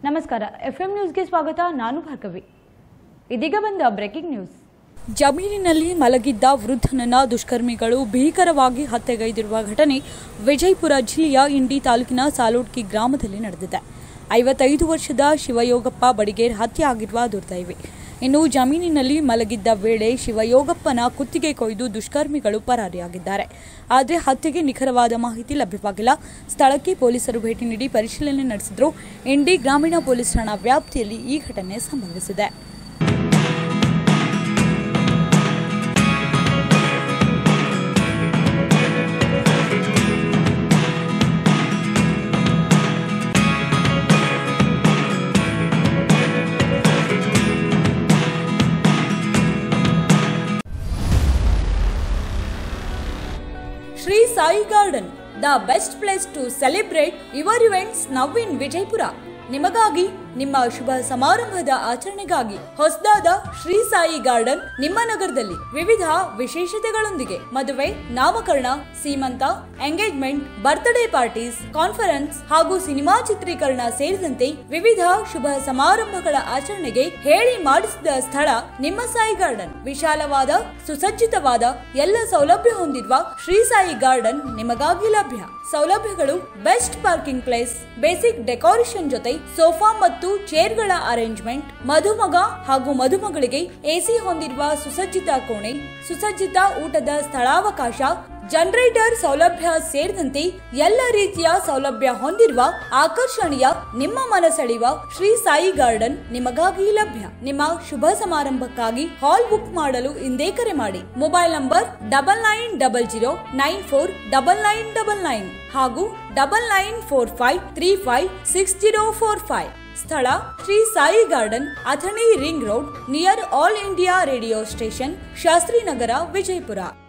ನಮಸ್ಕಾರ ಎಫ್ಎಂ ನ್ಯೂಸ್ಗೆ ಸ್ವಾಗತ. ನಾನು ಭಾರ್ಗವಿ. ಇದೀಗ ಬಂದ ಬ್ರೇಕಿಂಗ್ ನ್ಯೂಸ್. ಜಮೀನಿನಲ್ಲಿ ಮಲಗಿದ್ದ ವೃದ್ಧನನ್ನ ದುಷ್ಕರ್ಮಿಗಳು ಭೀಕರವಾಗಿ ಹತ್ಯೆಗೈದಿರುವ ಘಟನೆ ವಿಜಯಪುರ ಜಿಲ್ಲೆಯ ಇಂಡಿ ತಾಲೂಕಿನ ಸಾಲೋಡ್ಕಿ ಗ್ರಾಮದಲ್ಲಿ ನಡೆದಿದೆ. 55 ವರ್ಷದ ಶಿವಯೋಗಪ್ಪ ಬಡಿಗೇರ್ ಹತ್ಯೆ ಆಗಿರುವ ದುರ್ದೈವಿ. ಇನ್ನು ಜಮೀನಿನಲ್ಲಿ ಮಲಗಿದ್ದ ವೇಳೆ ಶಿವಯೋಗಪ್ಪನ ಕುತ್ತಿಗೆ ಕೊಯ್ದು ದುಷ್ಕರ್ಮಿಗಳು ಪರಾರಿಯಾಗಿದ್ದಾರೆ. ಆದರೆ ಹತ್ಯೆಗೆ ನಿಖರವಾದ ಮಾಹಿತಿ ಲಭ್ಯವಾಗಿಲ್ಲ. ಸ್ಥಳಕ್ಕೆ ಪೊಲೀಸರು ಭೇಟಿ ನೀಡಿ ಪರಿಶೀಲನೆ ನಡೆಸಿದ್ರು. ಇಂಡಿ ಗ್ರಾಮೀಣ ಪೊಲೀಸ್ ಠಾಣಾ ವ್ಯಾಪ್ತಿಯಲ್ಲಿ ಈ ಘಟನೆ ಸಂಭವಿಸಿದೆ. Sri Sai Garden, the best place to celebrate your events now in Vijaypura. ನಿಮಗಾಗಿ ನಿಮ್ಮ ಶುಭ ಸಮಾರಂಭದ ಆಚರಣೆಗಾಗಿ ಹೊಸದಾದ ಶ್ರೀ ಸಾಯಿ ಗಾರ್ಡನ್ ನಿಮ್ಮ ನಗರದಲ್ಲಿ ವಿವಿಧ ವಿಶೇಷತೆಗಳೊಂದಿಗೆ ಮದುವೆ, ನಾಮಕರಣ, ಸೀಮಂತ, ಎಂಗೇಜ್ಮೆಂಟ್, ಬರ್ತ್ಡೇ ಪಾರ್ಟೀಸ್, ಕಾನ್ಫರೆನ್ಸ್ ಹಾಗೂ ಸಿನಿಮಾ ಚಿತ್ರೀಕರಣ ಸೇರಿದಂತೆ ವಿವಿಧ ಶುಭ ಸಮಾರಂಭಗಳ ಆಚರಣೆಗೆ ಹೇಳಿ ಮಾಡಿಸಿದ ಸ್ಥಳ ನಿಮ್ಮ ಸಾಯಿ ಗಾರ್ಡನ್. ವಿಶಾಲವಾದ, ಸುಸಜ್ಜಿತವಾದ, ಎಲ್ಲ ಸೌಲಭ್ಯ ಹೊಂದಿರುವ ಶ್ರೀ ಸಾಯಿ ಗಾರ್ಡನ್ ನಿಮಗಾಗಿ ಲಭ್ಯ. ಸೌಲಭ್ಯಗಳು best parking place, basic decoration ಜೊತೆ ಸೋಫಾ ಮತ್ತು ಚೇರ್ಗಳ ಅರೇಂಜ್ಮೆಂಟ್, ಮಧುಮಗ ಹಾಗೂ ಮಧುಮಗಳಿಗೆ ಎಸಿ ಹೊಂದಿರುವ ಸುಸಜ್ಜಿತ ಕೋಣೆ, ಸುಸಜ್ಜಿತ ಊಟದ ಸ್ಥಳಾವಕಾಶ, ಜನರೇಟರ್ ಸೌಲಭ್ಯ ಸೇರಿದಂತೆ ಎಲ್ಲ ರೀತಿಯ ಸೌಲಭ್ಯ ಹೊಂದಿರುವ ಆಕರ್ಷಣೀಯ ನಿಮ್ಮ ಮನಸೆಳೆಯುವ ಶ್ರೀ ಸಾಯಿ ಗಾರ್ಡನ್ ನಿಮಗಾಗಿ ಲಭ್ಯ. ನಿಮ್ಮ ಶುಭ ಸಮಾರಂಭಕ್ಕಾಗಿ ಹಾಲ್ ಬುಕ್ ಮಾಡಲು ಇಂದೇ ಕರೆ ಮಾಡಿ. ಮೊಬೈಲ್ ನಂಬರ್ 9900949999 ಹಾಗೂ 9945356045. ಸ್ಥಳ Shri Sai garden, Athani ring road, near All India Radio station, Shastri Nagar, Vijayapura.